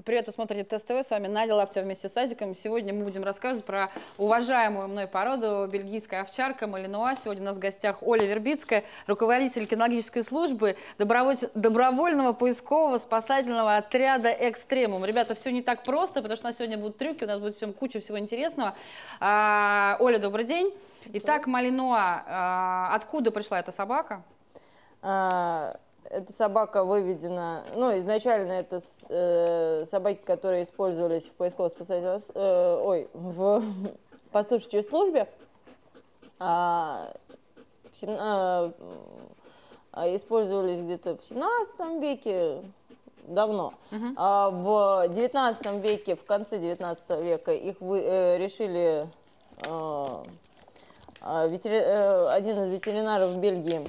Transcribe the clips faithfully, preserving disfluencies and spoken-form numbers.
Привет, вы смотрите Тест ТВ, с вами Надя Лаптева вместе с Азиком. Сегодня мы будем рассказывать про уважаемую мной породу бельгийская овчарка Малинуа. Сегодня у нас в гостях Оля Вербицкая, руководитель кинологической службы добровольного поискового спасательного отряда «Экстремум». Ребята, все не так просто, потому что у нас сегодня будут трюки, у нас будет всем куча всего интересного. А, Оля, добрый день. Итак, Малинуа, а, откуда пришла эта собака? А... Эта собака выведена, ну, изначально это э, собаки, которые использовались в поисково-спасательной, э, ой, в пастушечьей службе, а, в сем, а, использовались где-то в семнадцатом веке, давно. Uh-huh. А в девятнадцатом веке, в конце девятнадцатого века их вы, э, решили, э, ветери, э, один из ветеринаров в Бельгии,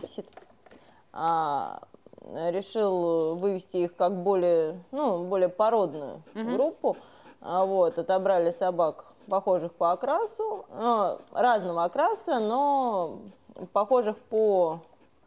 а, решил вывести их как более, ну, более породную uh-huh. группу. Вот, отобрали собак, похожих по окрасу, ну, разного окраса, но похожих по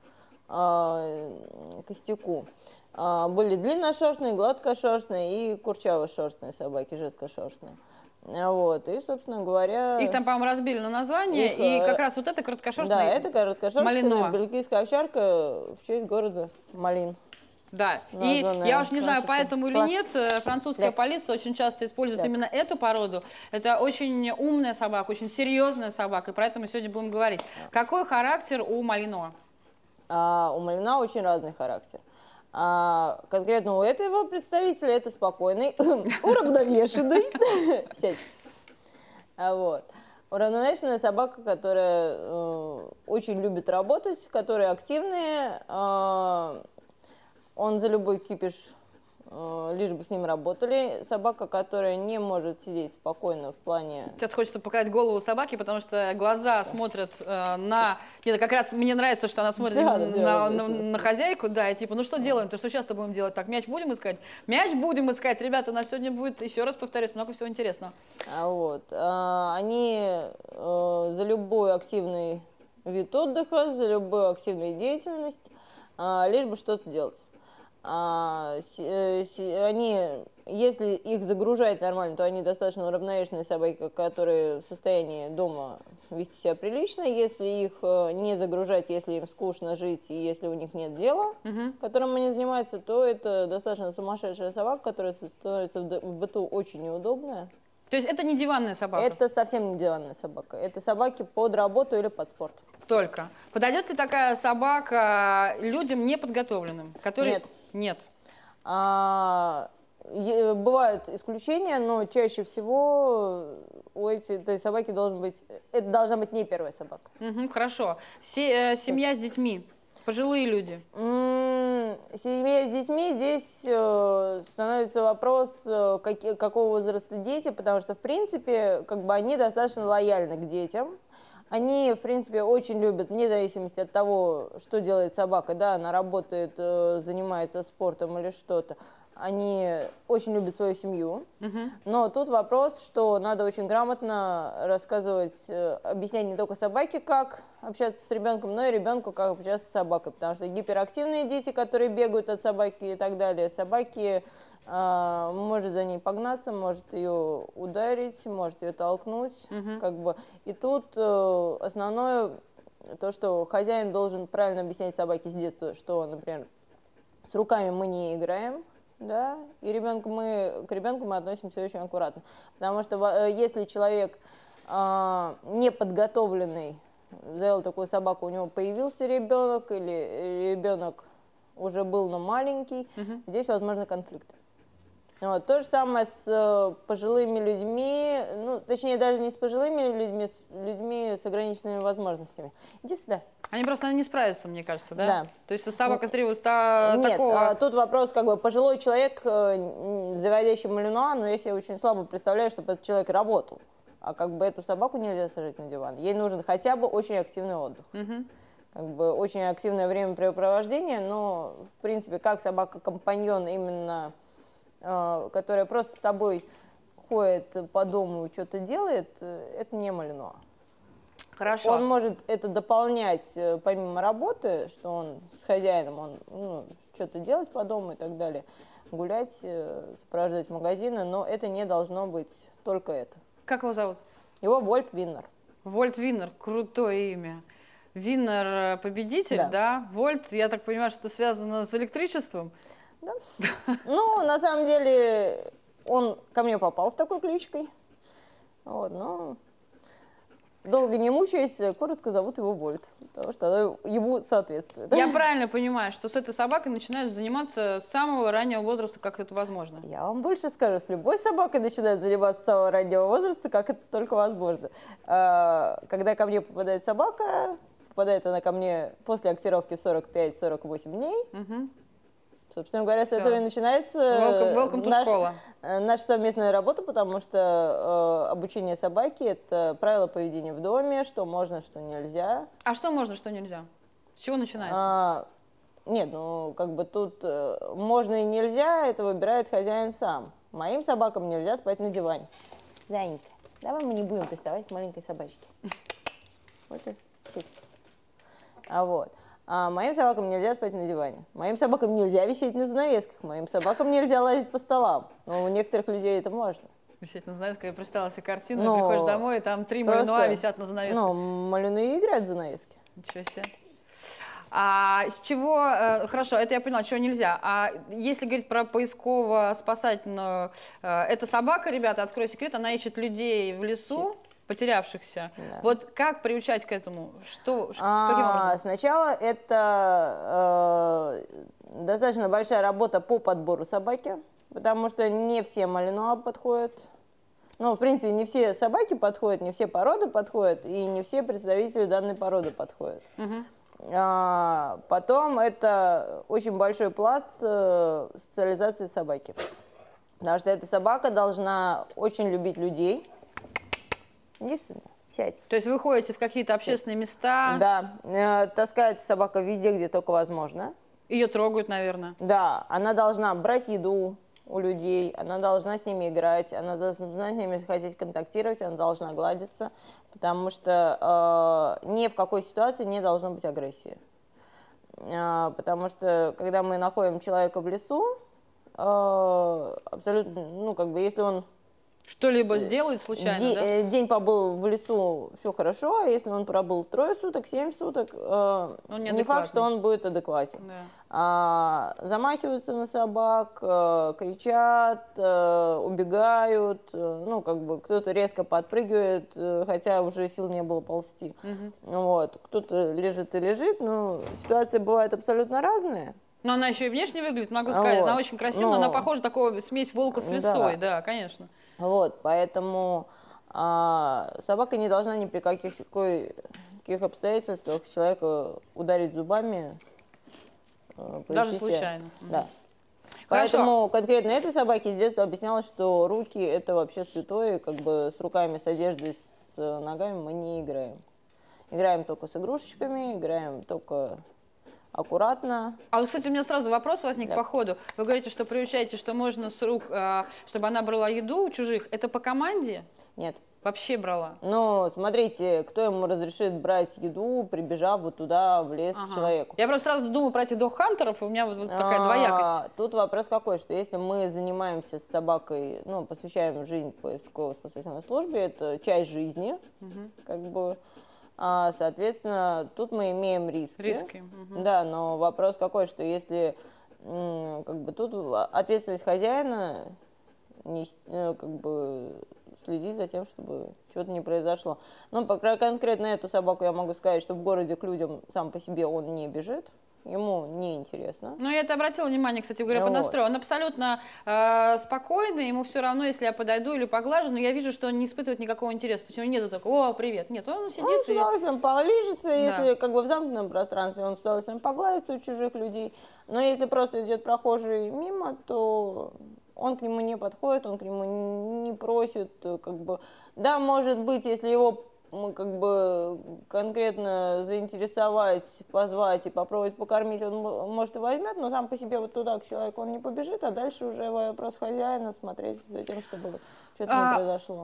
э, костяку. А, были длинношерстные, гладкошерстные и курчавошерстные собаки, жесткошерстные. Вот, и, собственно говоря... Их там, по-моему, разбили на название, их, и как раз вот это короткошерстная Да, это короткошерстная Малинуа. Бельгийская овчарка в честь города Малин. Да, и я уж не знаю, поэтому или нет, французская да. полиция очень часто использует да. именно эту породу. Это очень умная собака, очень серьезная собака, и про это мы сегодня будем говорить. Да. Какой характер у Малинуа? А, у Малинуа очень разный характер. А, конкретно у этого представителя это спокойный, уравновешенный. Сядь. Вот. Уравновешенная собака, которая э, очень любит работать, которые активные. Э, он за любой кипиш, э, лишь бы с ним работали. Собака, которая не может сидеть спокойно в плане... Сейчас хочется показать голову собаки, потому что глаза смотрят э, на... Нет, как раз мне нравится, что она смотрит да, на, на, на, на хозяйку, да, и типа, ну что делаем, то что сейчас-то будем делать? Так, мяч будем искать? Мяч будем искать, ребята, у нас сегодня будет, еще раз повторюсь, много всего интересного. А вот, а, они а, за любой активный вид отдыха, за любую активную деятельность, а, лишь бы что-то делать. А, си, си, они, если их загружать нормально, то они достаточно уравновешенные собаки, которые в состоянии дома вести себя прилично. Если их не загружать, если им скучно жить и если у них нет дела, uh-huh. которым они занимаются, то это достаточно сумасшедшая собака, которая становится в быту очень неудобная. То есть это не диванная собака? Это совсем не диванная собака. Это собаки под работу или под спорт. Только. Подойдет ли такая собака людям неподготовленным? Которые... Нет. Нет. А, бывают исключения, но чаще всего у этой, этой собаки должен быть, это должна быть не первая собака. Угу, хорошо. Се, э, семья с детьми, пожилые люди. М-м, семья с детьми, здесь э, становится вопрос, э, как, какого возраста дети, потому что, в принципе, как бы они достаточно лояльны к детям. Они, в принципе, очень любят, вне зависимости от того, что делает собака, да, она работает, занимается спортом или что-то, они очень любят свою семью. Uh-huh. Но тут вопрос, что надо очень грамотно рассказывать, объяснять не только собаке, как общаться с ребенком, но и ребенку, как общаться с собакой. Потому что гиперактивные дети, которые бегают от собаки и так далее, собаки... А, может за ней погнаться, может ее ударить, может ее толкнуть, угу. как бы. И тут э, основное то, что хозяин должен правильно объяснять собаке с детства, что, например, с руками мы не играем, да, и ребенку мы, к ребенку мы относимся очень аккуратно, потому что если человек э, неподготовленный завел такую собаку, у него появился ребенок или ребенок уже был, но маленький, угу. здесь возможны конфликты. Вот. То же самое с э, пожилыми людьми, ну, точнее, даже не с пожилыми людьми, с людьми с ограниченными возможностями. Иди сюда. Они просто не справятся, мне кажется, да? Да. То есть собака с та, Нет, такого... а, тут вопрос, как бы, пожилой человек, э, заводящий Малинуа, но я себе очень слабо представляю, чтобы этот человек работал. А как бы эту собаку нельзя сажать на диван. Ей нужен хотя бы очень активный отдых. Угу. Как бы очень активное времяпрепровождение, но, в принципе, как собака-компаньон именно... которая просто с тобой ходит по дому и что-то делает, это не Малинуа. Хорошо. Он может это дополнять помимо работы, что он с хозяином, он ну, что-то делать по дому и так далее. гулять, э, сопровождать магазины, но это не должно быть только это. Как его зовут? Его Вольт Виннер. Вольт Виннер, крутое имя. Виннер победитель, да. да? Вольт, я так понимаю, что это связано с электричеством? Да. Ну, на самом деле, он ко мне попал с такой кличкой. Вот, но долго не мучаясь, коротко зовут его Вольт, потому что она ему соответствует. Я правильно понимаю, что с этой собакой начинают заниматься с самого раннего возраста, как это возможно? Я вам больше скажу, с любой собакой начинают заниматься с самого раннего возраста, как это только возможно. Когда ко мне попадает собака, попадает она ко мне после актировки в сорок пять — сорок восемь дней. Угу. Собственно говоря, с Все. этого и начинается welcome, welcome наш, наша совместная работа, потому что э, обучение собаки – это правила поведения в доме, что можно, что нельзя. А что можно, что нельзя? С чего начинается? А, нет, ну, как бы тут э, можно и нельзя, это выбирает хозяин сам. Моим собакам нельзя спать на диване. Занька, давай мы не будем приставать к маленькой собачке. Вот и сеть. А вот. А моим собакам нельзя спать на диване. Моим собакам нельзя висеть на занавесках. Моим собакам нельзя лазить по столам. Но у некоторых людей это можно. Висеть на занавесках, я представила себе картину, но приходишь домой, и там три малинуа висят на занавесках. Ну, малинуи играют в занавески. Ничего себе. А с чего, хорошо, это я поняла, чего нельзя. А если говорить про поисково-спасательную, эта собака, ребята, открою секрет, она ищет людей в лесу, потерявшихся. Да. Вот как приучать к этому? Что, а, каким образом? Сначала это э, достаточно большая работа по подбору собаки, потому что не все малинуа подходят. Ну, в принципе, не все собаки подходят, не все породы подходят, и не все представители данной породы подходят. Угу. А, потом это очень большой пласт э, социализации собаки. Потому что эта собака должна очень любить людей. Иди сюда, сядь. То есть вы ходите в какие-то общественные места? Да, э, таскается собака везде, где только возможно. Ее трогают, наверное? Да, она должна брать еду у людей, она должна с ними играть, она должна с ними хотеть контактировать, она должна гладиться, потому что э, ни в какой ситуации не должно быть агрессии. Э, потому что, когда мы находим человека в лесу, э, абсолютно, ну, как бы, если он что-либо сделает случайно, день, да? День побыл в лесу, все хорошо, а если он пробыл трое суток, семь суток, э, не, не факт, что он будет адекватен. Да. А, замахиваются на собак, э, кричат, э, убегают, э, ну, как бы кто-то резко подпрыгивает, э, хотя уже сил не было ползти. Угу. Вот. Кто-то лежит и лежит, но ситуации бывают абсолютно разные. Но она еще и внешне выглядит, могу сказать, вот. Она очень красивая, но... но она похожа такого смесь волка с лисой, да, да, конечно. Вот, поэтому а, собака не должна ни при каких, каких обстоятельствах человека ударить зубами. Даже случайно. Да. Поэтому конкретно этой собаке с детства объяснялось, что руки – это вообще святое, как бы с руками, с одеждой, с ногами мы не играем. Играем только с игрушечками, играем только... аккуратно. А вот, кстати, у меня сразу вопрос возник да. по ходу. Вы говорите, что приучаете, что можно с рук, чтобы она брала еду у чужих. Это по команде? Нет. Вообще брала? Ну, смотрите, кто ему разрешит брать еду, прибежав вот туда, в лес, ага. к человеку. Я просто сразу думаю про этих док-хантеров, у меня вот, вот такая а, двоякость. Тут вопрос какой, что если мы занимаемся с собакой, ну, посвящаем жизнь поисково-спасательной службе, это часть жизни, угу. как бы... А, соответственно, тут мы имеем риски. Риски. Угу. Да, но вопрос какой, что если как бы тут ответственность хозяина не, как бы следить за тем, чтобы чего-то не произошло. Ну, по, конкретно эту собаку я могу сказать, что в городе к людям сам по себе он не бежит. Ему неинтересно. Ну, я это обратила внимание, кстати говоря, вот. по настрою. Он абсолютно э, спокойный, ему все равно, если я подойду или поглажу, но я вижу, что он не испытывает никакого интереса. То есть у него нету такого, о, привет. Нет, он сидит. Он с удовольствием и... полижется, да. если как бы в замкнутом пространстве, он с удовольствием погладится у чужих людей. Но если просто идет прохожий мимо, то он к нему не подходит, он к нему не просит, как бы. Да, может быть, если его мы как бы конкретно заинтересовать, позвать и попробовать покормить, он может и возьмет, но сам по себе вот туда к человеку он не побежит, а дальше уже вопрос хозяина смотреть за тем, чтобы что-то а, не произошло.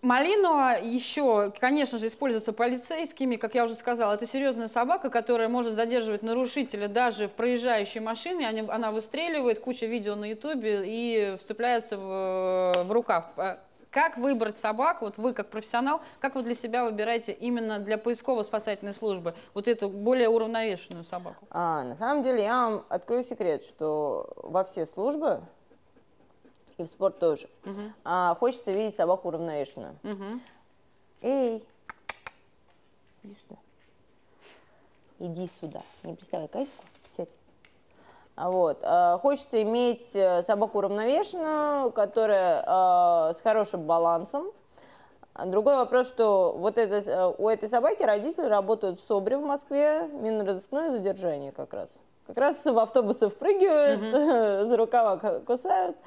Малинуа еще, конечно же, используется полицейскими, как я уже сказала. Это серьезная собака, которая может задерживать нарушителя даже в проезжающей машине. Они, она выстреливает, куча видео на ютубе и вцепляется в, в рукав. Как выбрать собак? Вот вы как профессионал, как вы для себя выбираете именно для поисково-спасательной службы вот эту более уравновешенную собаку? А, на самом деле я вам открою секрет, что во все службы и в спорт тоже. Угу. А, хочется видеть собаку уравновешенную. Угу. Эй, иди сюда. Иди сюда. Не приставай к Асику, сядь. А вот. А, хочется иметь собаку уравновешенную, которая а, с хорошим балансом. Другой вопрос, что вот это, у этой собаки родители работают в СОБРе в Москве, минно-розыскное задержание как раз. Как раз в автобусы впрыгивают, угу. за рукава кусают.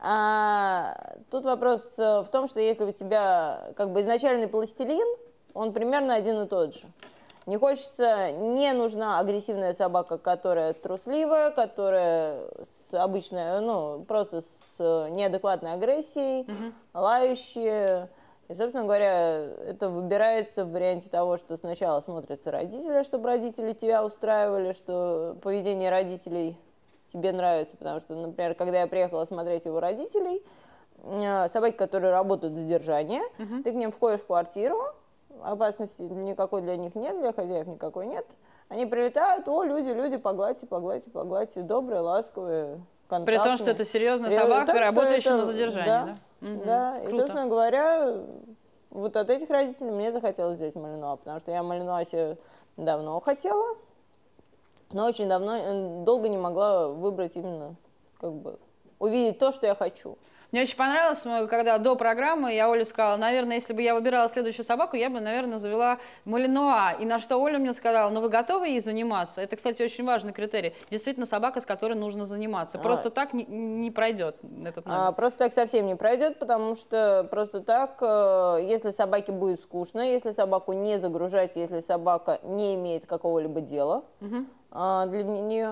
А, тут вопрос в том, что если у тебя как бы изначальный пластилин, он примерно один и тот же. Не хочется, не нужна агрессивная собака, которая трусливая, которая с обычной, ну, просто с неадекватной агрессией, угу. лающая. И, собственно говоря, это выбирается в варианте того, что сначала смотрятся родители, чтобы родители тебя устраивали, что поведение родителей тебе нравится, потому что, например, когда я приехала смотреть его родителей, собаки, которые работают в задержании, uh-huh. ты к ним входишь в квартиру, опасности никакой для них нет, для хозяев никакой нет, они прилетают, о, люди, люди, погладьте, погладьте, погладьте, добрые, ласковые, контактные. При том, что это серьезная собака, так, работающая это, на задержании, да? Да, угу. да. И, собственно говоря, вот от этих родителей мне захотелось взять малинуа, потому что я малинуа себе давно хотела, но очень давно, долго не могла выбрать именно, как бы, увидеть то, что я хочу. Мне очень понравилось, когда до программы я Оле сказала, наверное, если бы я выбирала следующую собаку, я бы, наверное, завела малинуа. И на что Оля мне сказала, ну вы готовы ей заниматься? Это, кстати, очень важный критерий. Действительно, собака, с которой нужно заниматься. Просто а, так не, не пройдет этот номер. А, просто так совсем не пройдет, потому что просто так, если собаке будет скучно, если собаку не загружать, если собака не имеет какого-либо дела угу. а, для нее...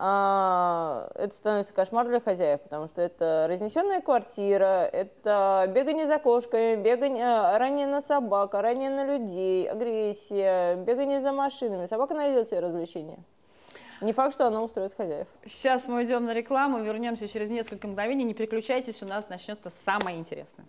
А, это становится кошмар для хозяев, потому что это разнесенная квартира, это бегание за кошками, бегание, ранение на собак, ранение на людей, агрессия, бегание за машинами. Собака найдет себе развлечения. Не факт, что она устроит хозяев. Сейчас мы уйдем на рекламу, вернемся через несколько мгновений. Не переключайтесь, у нас начнется самое интересное.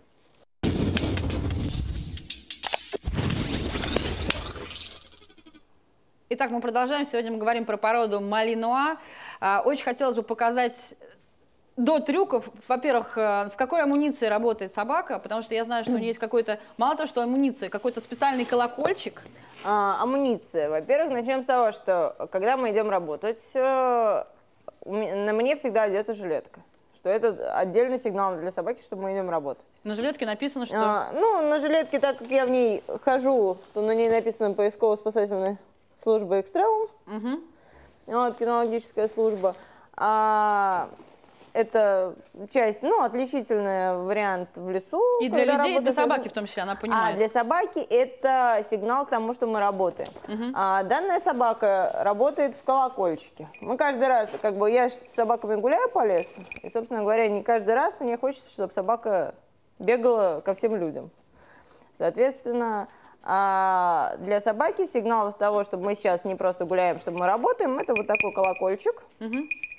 Итак, мы продолжаем. Сегодня мы говорим про породу малинуа. Очень хотелось бы показать до трюков, во-первых, в какой амуниции работает собака, потому что я знаю, что у нее есть какой-то, мало того, что амуниция, какой-то специальный колокольчик. А, амуниция. Во-первых, начнем с того, что когда мы идем работать, на мне всегда одета жилетка. Что это отдельный сигнал для собаки, что мы идем работать. На жилетке написано, что... А, ну, на жилетке, так как я в ней хожу, то на ней написано поисково-спасательная служба «Экстремум», угу. вот, кинологическая служба. А, это часть, ну, отличительный вариант в лесу. И для людей, и для собаки в том числе, она понимает. А для собаки это сигнал к тому, что мы работаем. Угу. А, данная собака работает в колокольчике. Мы каждый раз, как бы, я с собаками гуляю по лесу, и, собственно говоря, не каждый раз мне хочется, чтобы собака бегала ко всем людям. Соответственно, а для собаки сигнал того, чтобы мы сейчас не просто гуляем, чтобы мы работаем, это вот такой колокольчик. Угу.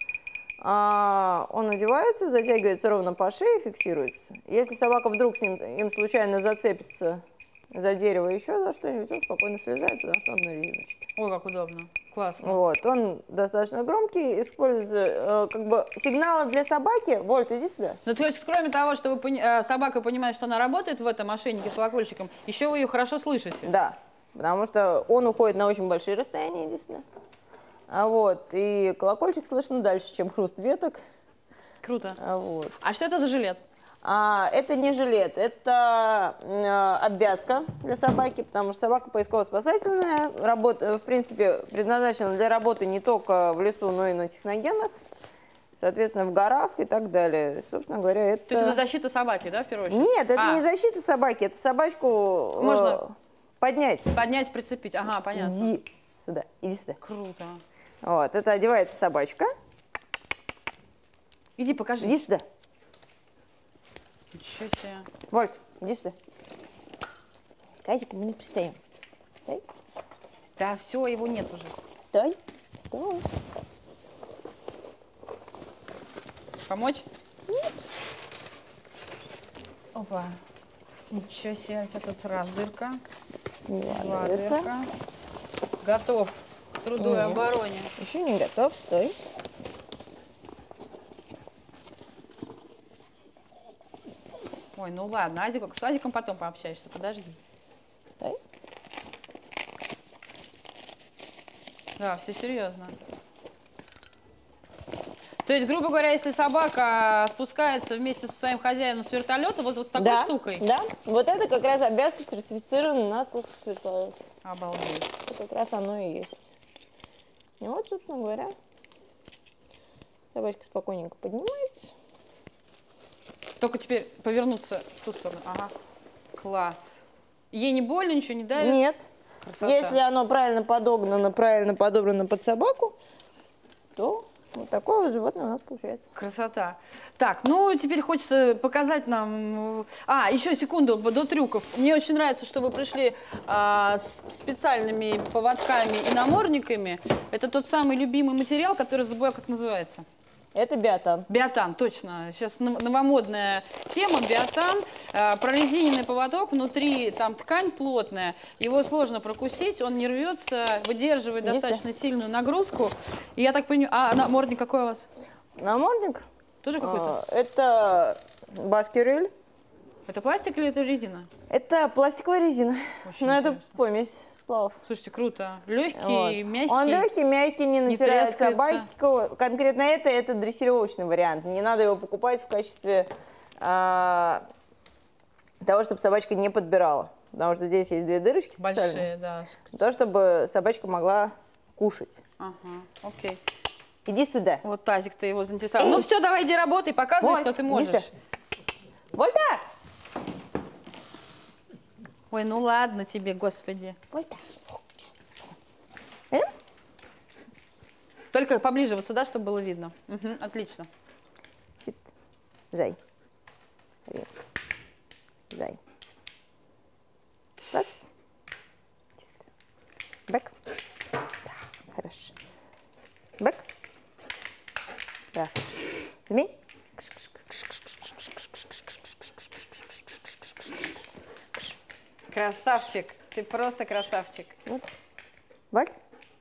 А, он надевается, затягивается ровно по шее, фиксируется. Если собака вдруг с ним им случайно зацепится за дерево, еще за что-нибудь, он спокойно слезает, потому что он на резиночке. Ой, как удобно. Классно. Вот, он достаточно громкий, используется, э, как бы, сигналы для собаки. Вольт, иди сюда. Ну, то есть, кроме того, что вы, э, собака понимает, что она работает в этом ошейнике с колокольчиком, еще вы ее хорошо слышите. Да, потому что он уходит на очень большие расстояния, единственное. А вот, и колокольчик слышно дальше, чем хруст веток. Круто. А, вот. А что это за жилет? А, это не жилет, это э, обвязка для собаки, потому что собака поисково-спасательная, работа, в принципе, предназначена для работы не только в лесу, но и на техногенах, соответственно, в горах и так далее. Собственно говоря, это... То есть это защита собаки, да, в первую очередь? Нет, это а. не защита собаки, это собачку можно э, поднять. Поднять, прицепить, ага, понятно. Иди сюда, иди сюда. Круто. Вот, это одевается собачка. Иди, покажи. Иди сюда. Ничего себе. Вольт, иди сюда. Тазику мы не пристаем. Стой. Да все, его нет уже. Стой. Стой. Помочь? Нет. Опа. Ничего себе, у тебя тут раз дырка, Два, два дырка. дырка. Готов к труду и Нет. обороне. Еще не готов, стой. Ой, ну ладно, Азик, с Азиком потом пообщаешься, подожди. Стой. Да, все серьезно. То есть, грубо говоря, если собака спускается вместе со своим хозяином с вертолета, вот, вот с такой Да, штукой. да. Вот это как раз обвязка сертифицирована на спуск с вертолета. Обалдеть. Это как раз оно и есть. И вот, собственно говоря, собачка спокойненько поднимается. Только теперь повернуться в ту сторону. Ага. Класс. Ей не больно, ничего не давит? Нет. Красота. Если оно правильно подогнано, правильно подобрано под собаку, то вот такое вот животное у нас получается. Красота. Так, ну теперь хочется показать нам... А, еще секунду до трюков. Мне очень нравится, что вы пришли а, с специальными поводками и намордниками. Это тот самый любимый материал, который, забываю, как называется. Это биотан. Биотан, точно. Сейчас новомодная тема, биотан. Э, прорезиненный поводок, внутри там ткань плотная. Его сложно прокусить, он не рвется, выдерживает Есть, достаточно сильную нагрузку. И я так понимаю... А намордник какой у вас? Намордник? Тоже какой-то? А, это Баскервиль. Это пластик или это резина? Это пластиковая резина. Очень Но это интересно. помесь сплавов. Слушайте, круто. Легкий, Вот. мягкий. Он легкий, мягкий, не не натирает трескается. собаку. Конкретно это, это дрессировочный вариант. Не надо его покупать в качестве а, того, чтобы собачка не подбирала. Потому что здесь есть две дырочки специальные. Большие, да. То, чтобы собачка могла кушать. Ага, окей. Иди сюда. Вот тазик-то его заинтересовал. Ну все, давай иди работай, показывай, Вот, что ты иди можешь. сюда. Вот так. Ой, ну ладно тебе, господи. Вот так. Эм? Только поближе вот сюда, чтобы было видно. Угу, отлично. Сит. Зай. Рек. Зай. Раз. Чисто. Бэк. Да, хорошо. Бэк. Да. Змей. Красавчик, ты просто красавчик. Вот. Вальс.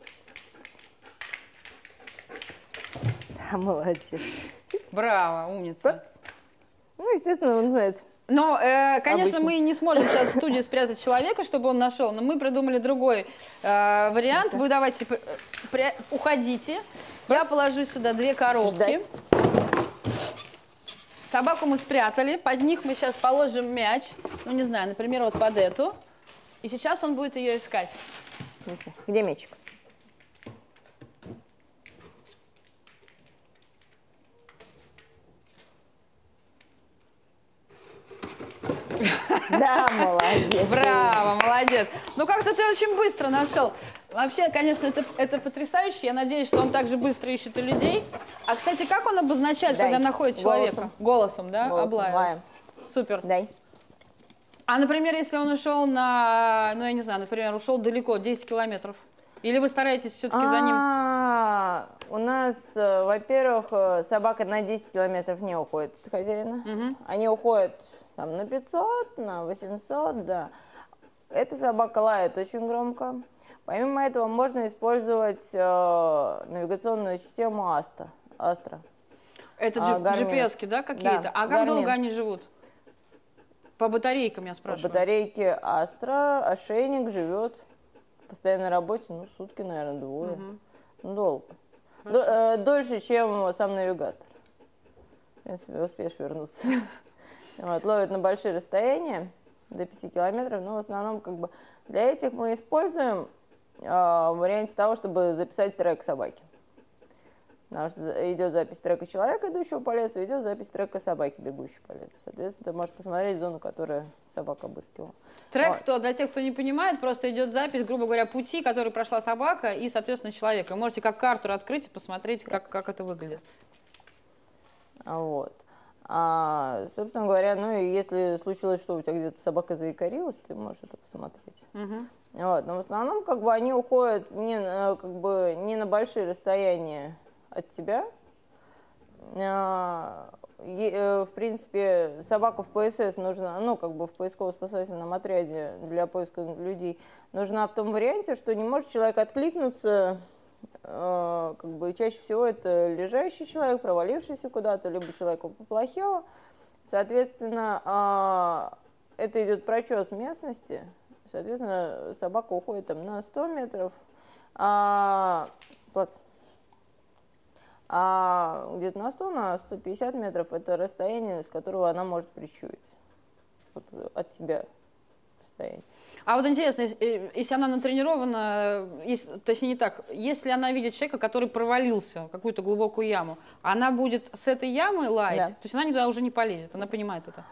Да, молодец. Браво, умница. Вот. Ну, естественно, он знает. Но, э, конечно, Обычно. мы не сможем сейчас в студии спрятать человека, чтобы он нашел, но мы придумали другой э, вариант. Вы давайте пр- пр- уходите. Я положу сюда две коробки. Ждать. Собаку мы спрятали, под них мы сейчас положим мяч, ну не знаю, например, вот под эту. И сейчас он будет ее искать. Не знаю. Где мячик? Да, молодец. Браво, молодец. Ну как-то ты очень быстро нашел. Вообще, конечно, это, это потрясающе. Я надеюсь, что он также быстро ищет и людей. А, кстати, как он обозначает, Дай. когда находит человека? Голосом. Голосом, да? Голосом, Облаивает. лаем. Супер. Дай. А, например, если он ушел на, ну я не знаю, например, ушел далеко, десять километров. Или вы стараетесь все-таки за ним? А, у нас, э, во-первых, э, собака на десять километров не уходит от хозяина. Мгм. Они уходят там, на пятьсот, на восемьсот, да. Эта собака лает очень громко. Помимо этого можно использовать э, навигационную систему Astra. Astra. Это А, джи- Garmin. джи пи эс-ки, да, какие-то? Да, А как Garmin. долго они живут? По батарейкам я По спрашиваю. батарейке Astra ошейник живет в постоянной работе, ну, сутки, наверное, двое. Мгм. Ну, долго. До- э, дольше, чем сам навигатор. В принципе, успеешь вернуться. Вот, ловят на большие расстояния, до пяти километров, но в основном как бы для этих мы используем э, в варианте того, чтобы записать трек собаки. Потому что за- идет запись трека человека, идущего по лесу, идет запись трека собаки, бегущей по лесу. Соответственно, ты можешь посмотреть зону, которую собака обыскивала. Трек, Вот. кто, для тех, кто не понимает, просто идет запись, грубо говоря, пути, который прошла собака и, соответственно, человек. Вы можете как карту открыть и посмотреть, как, как это выглядит. Вот. А, собственно говоря, ну и если случилось, что у тебя где-то собака заикарилась, ты можешь это посмотреть. Угу. Вот. Но в основном как бы они уходят не, на- как бы, не на большие расстояния от тебя. А, е- э, в принципе, собака в ПСС нужна, ну, как бы в поисково-спасательном отряде для поиска людей нужна в том варианте, что не может человек откликнуться, э, как бы чаще всего это лежащий человек, провалившийся куда-то, либо человеку поплохело. Соответственно, а, это идет прочес местности, соответственно, собака уходит там на сто метров, а, плац. А где-то на сто, на сто пятьдесят метров это расстояние, с которого она может причуять. Вот от тебя расстояние. А вот интересно, если, если она натренирована, если, точнее не так, если она видит человека, который провалился в какую-то глубокую яму, она будет с этой ямы лаять? Да. То есть она туда уже не полезет, она понимает это?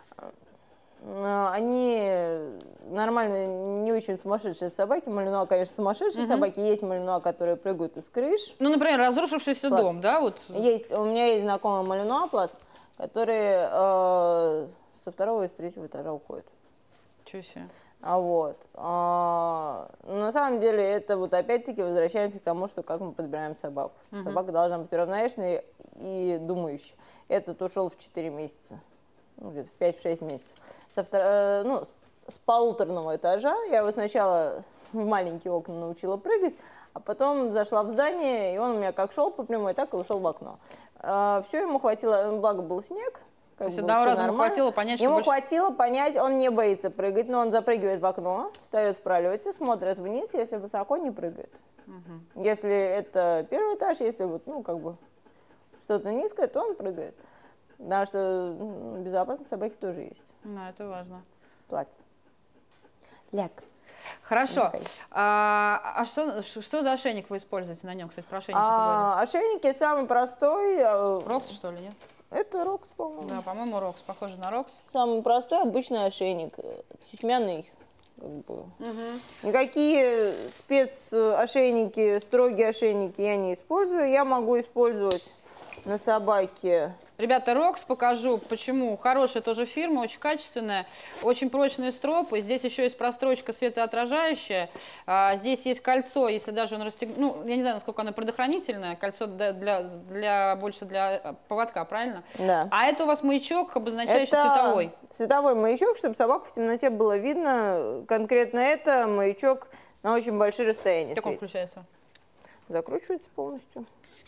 Они нормально, не очень сумасшедшие собаки. Малинуа, конечно, сумасшедшие Угу. собаки. Есть малинуа, которые прыгают из крыш. Ну, например, разрушившийся Плац. дом, да? Вот. Есть, у меня есть знакомый малинуа, плац, которые э, со второго и с третьего этажа уходят. Чего себе. А вот. А, на самом деле, это вот опять-таки возвращаемся к тому, что как мы подбираем собаку. Что Угу. собака должна быть равновешенной и думающей. Этот ушел в четыре месяца. Ну, где-то в пять-шесть месяцев. Со втор... э, ну, с, с полуторного этажа я его сначала в маленькие окна научила прыгать, а потом зашла в здание, и он у меня как шел по прямой, так и ушел в окно. Э, все ему хватило, благо был снег. То есть одного раза ему хватило понять, что Ему больше... хватило понять, он не боится прыгать, но он запрыгивает в окно, встает в пролете, смотрит вниз, если высоко, не прыгает. Угу. Если это первый этаж, если вот, ну, как бы что-то низкое, то он прыгает. Потому что ну, безопасность собаки тоже есть. Да, это важно. Платье. Ляг. Хорошо. А, а что, что за ошейник вы используете на нем, кстати, про ошейник? А, ошейники самый простой. Рокс, что ли, нет? Это Рокс, по-моему. Да, по-моему, Рокс. Похоже на Рокс. Самый простой обычный ошейник. Тесьмяный. Как бы. Угу. Никакие спецошейники, строгие ошейники я не использую. Я могу использовать на собаке. Ребята, Рокс покажу, почему. Хорошая тоже фирма, очень качественная, очень прочные стропы. Здесь еще есть прострочка светоотражающая. А, здесь есть кольцо, если даже он расстегнут. Ну, я не знаю, насколько оно предохранительное. Кольцо для, для, для, больше для поводка, правильно? Да. А это у вас маячок, обозначающий это световой. Световой маячок, чтобы собаку в темноте было видно. Конкретно это маячок на очень большие расстояния. Как он светит. включается? Закручивается полностью.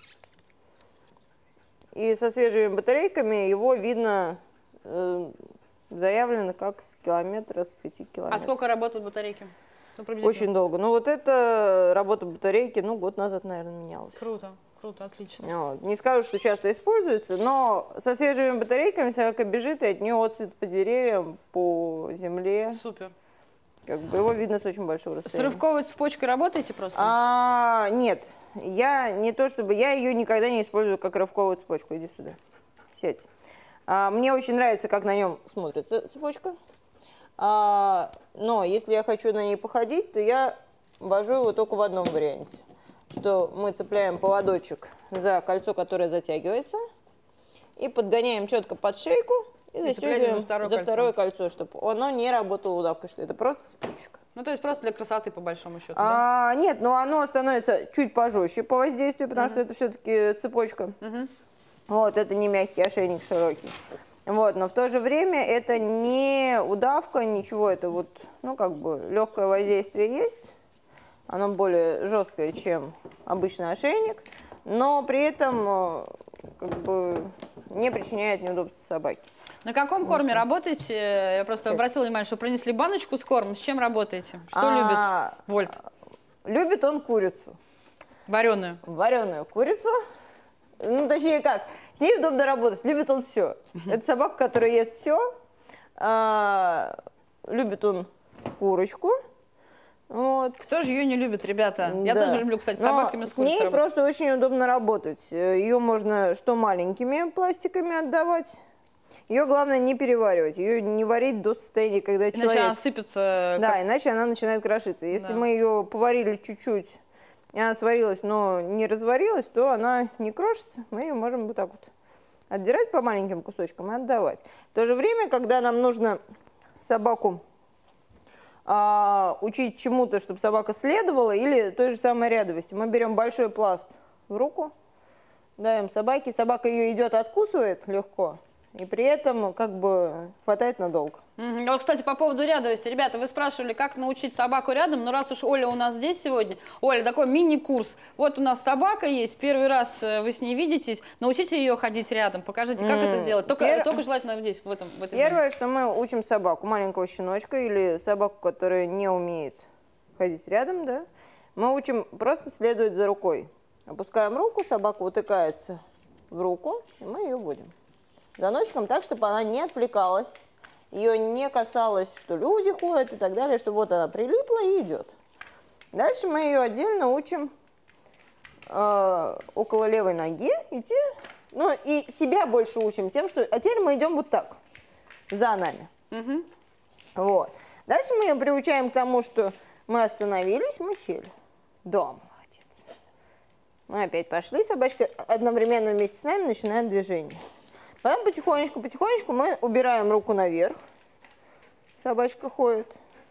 И со свежими батарейками его видно, э, заявлено как с километра, с пяти километров. А сколько работают батарейки? Ну, Очень долго. Ну вот это работа батарейки, ну год назад, наверное, менялась. Круто, круто, отлично. Вот. Не скажу, что часто используется, но со свежими батарейками собака бежит, и от нее отцвет по деревьям, по земле. Супер. Как бы его видно с очень большого С расстояния. рывковой цепочкой работаете просто? А, нет, я не то чтобы, я ее никогда не использую как рывковую цепочку. Иди сюда, сядь. А, мне очень нравится, как на нем смотрится цепочка. А, но если я хочу на ней походить, то я вожу его только в одном варианте. Что мы цепляем поводочек за кольцо, которое затягивается, и подгоняем четко под шейку. И застегиваем за, второе, за кольцо. второе кольцо, чтобы оно не работало удавкой, что это просто цепочка. Ну, то есть просто для красоты, по большому счету, А, да? Нет, но оно становится чуть пожестче по воздействию, потому uh-huh. что это все-таки цепочка. Uh-huh. Вот, это не мягкий ошейник, широкий. Вот, но в то же время это не удавка, ничего, это вот, ну, как бы легкое воздействие есть. Оно более жесткое, чем обычный ошейник, но при этом как бы не причиняет неудобства собаке. На каком корме работаете? Я просто Все. обратила внимание, что принесли баночку с кормом. С чем работаете? Что а, любит Вольт? Любит он курицу. Вареную? Вареную курицу. Ну, точнее как, с ней удобно работать. Любит он все. Это собака, которая ест все. А, любит он курочку. Вот. Кто же ее не любит, ребята? Я да. тоже люблю, кстати, с собаками с курицей. С ней работать. просто очень удобно работать. Ее можно что маленькими пластиками отдавать. Ее главное не переваривать, ее не варить до состояния, когда иначе человек... Иначе она сыпется. Да, как... иначе она начинает крошиться. Если да. мы ее поварили чуть-чуть, и она сварилась, но не разварилась, то она не крошится. Мы ее можем вот так вот отдирать по маленьким кусочкам и отдавать. В то же время, когда нам нужно собаку а, учить чему-то, чтобы собака следовала, или той же самой рядовости, мы берем большой пласт в руку, даем собаке, собака ее идет, откусывает легко, и при этом как бы хватает надолго. Mm-hmm. Вот, кстати, по поводу рядовости. Ребята, вы спрашивали, как научить собаку рядом, но раз уж Оля у нас здесь сегодня, Оля, такой мини-курс. Вот у нас собака есть, первый раз вы с ней видитесь, научите ее ходить рядом, покажите, как mm-hmm. это сделать. Только, Пер... только желательно здесь, в этом. В этой Первое, зоне. что мы учим собаку, маленького щеночка или собаку, которая не умеет ходить рядом, да, мы учим просто следовать за рукой. Опускаем руку, собака утыкается в руку, и мы ее будем. За носиком так, чтобы она не отвлекалась, ее не касалось, что люди ходят и так далее, что вот она прилипла и идет. Дальше мы ее отдельно учим э, около левой ноги идти, ну и себя больше учим тем, что... А теперь мы идем вот так, за нами. Угу. Вот. Дальше мы ее приучаем к тому, что мы остановились, мы сели. Да, молодец. Мы опять пошли, собачка одновременно вместе с нами начинает движение. Потом потихонечку, потихонечку мы убираем руку наверх. Собачка ходит.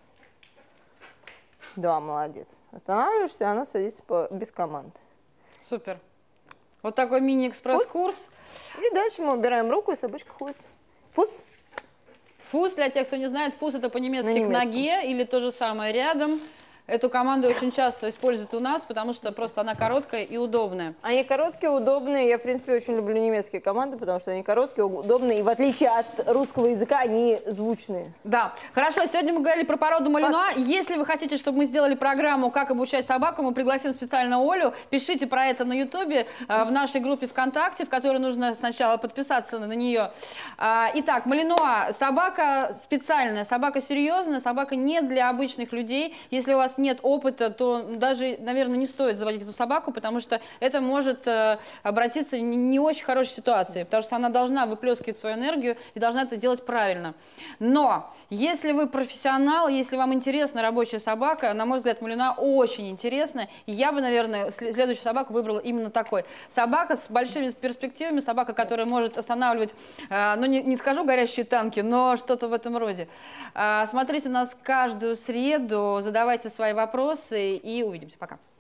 Да, молодец. Останавливаешься, она садится по, без команд. Супер. Вот такой мини-экспресс-курс. И дальше мы убираем руку, и собачка ходит. Фус. Фус, для тех, кто не знает, фус это по-немецки к ноге или то же самое рядом. Эту команду очень часто используют у нас, потому что просто она короткая и удобная. Они короткие, удобные. Я, в принципе, очень люблю немецкие команды, потому что они короткие, удобные. И в отличие от русского языка, они звучные. Да. Хорошо, сегодня мы говорили про породу малинуа. Если вы хотите, чтобы мы сделали программу «Как обучать собаку», мы пригласим специально Олю. Пишите про это на ютубе, в нашей группе ВКонтакте, в которой нужно сначала подписаться на нее. Итак, малинуа. Собака специальная, собака серьезная, собака не для обычных людей. Если у вас нет опыта, то даже, наверное, не стоит заводить эту собаку, потому что это может э, обратиться в не очень хорошей ситуации, потому что она должна выплескивать свою энергию и должна это делать правильно. Но если вы профессионал, если вам интересна рабочая собака, на мой взгляд, малинуа очень интересная, и я бы, наверное, следующую собаку выбрала именно такой. Собака с большими перспективами, собака, которая может останавливать, э, ну не, не скажу горящие танки, но что-то в этом роде. Э, смотрите нас каждую среду, задавайте свои вопросы и увидимся. Пока.